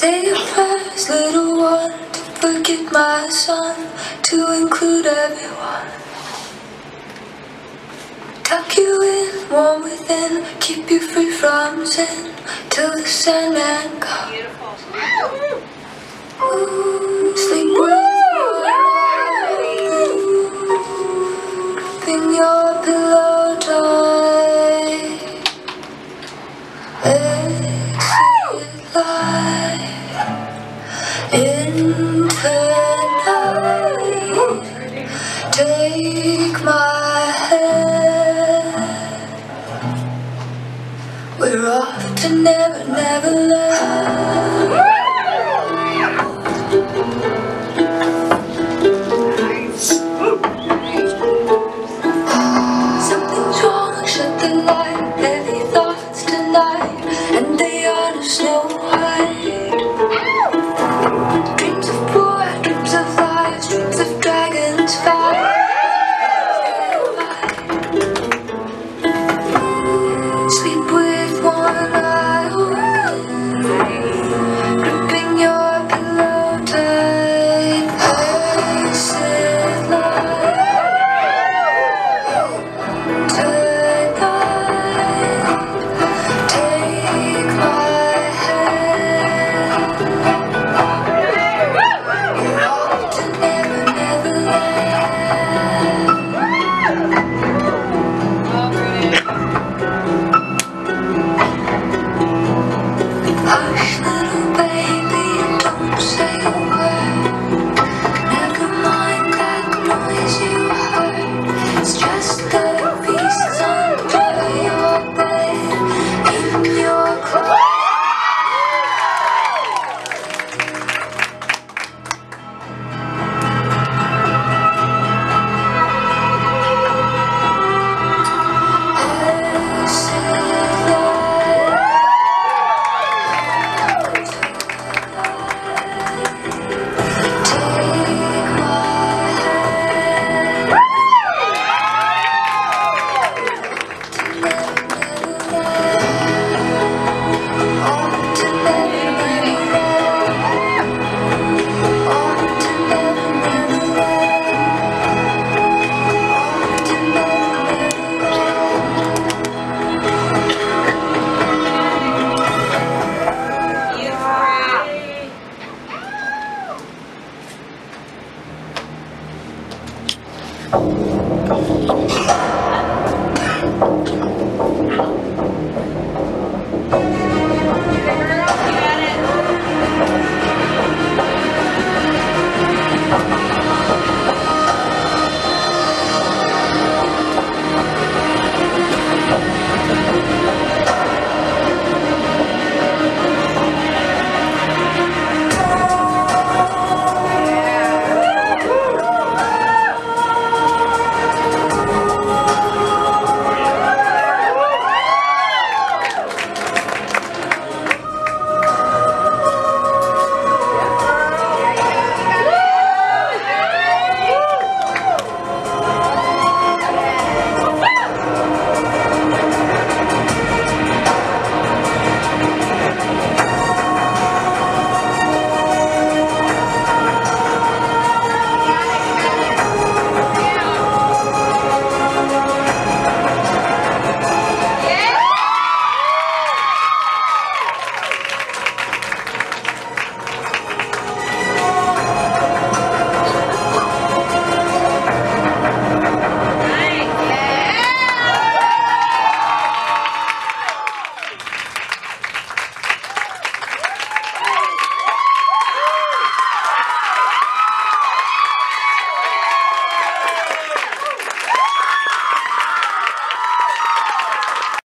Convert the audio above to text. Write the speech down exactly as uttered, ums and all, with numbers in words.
Say your prayers, little one, don't forget my son, to include everyone. Tuck you in, warm within, keep you free from sin, till the Sandman comes. Ooh, sleep with in your pillow tight. Exit light into night. Take my hand. We're off to Never, Never Land.